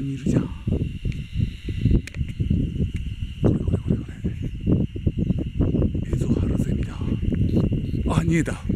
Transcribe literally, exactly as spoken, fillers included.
にいるじゃん。これこれこれこれエゾハルゼミだ。あ、逃げた。